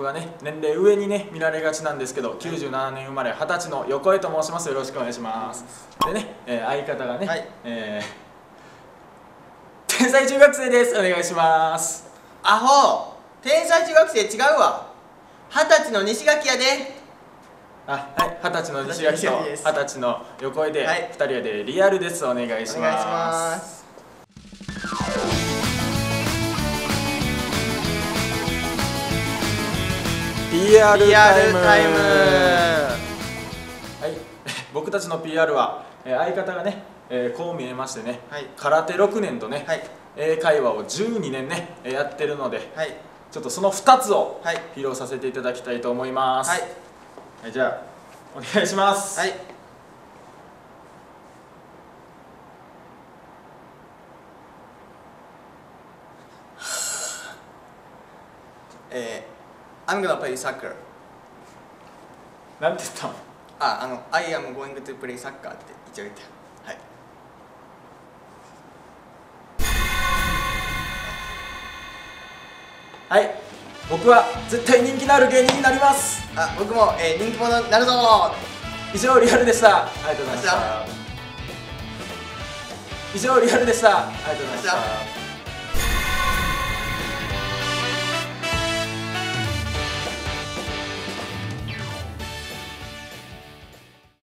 がね年齢上にね見られがちなんですけど、97年生まれ20歳の横江と申します。よろしくお願いします。でね、相方がね、天才中学生です。お願いします。 アホ、天才中学生違うわ。20歳の西垣やで。 はい、20歳の西垣と20歳の横江で、2人でリアルです。お願いします。PR タイム。はい、僕たちの PR は、相方がね、こう見えましてね、空手6年とね、英会話を12年ねやってるので、ちょっとその2つを披露させていただきたいと思います。じゃあお願いします。 I'm gonna play soccer。 なんて言ったの ？I am going to play soccer って一応言った。 はい、僕は絶対人気のある芸人になります。 僕も、人気者になるぞ。 以上リアルでした。ありがとうございました。以上リアルでした。ありがとうございました。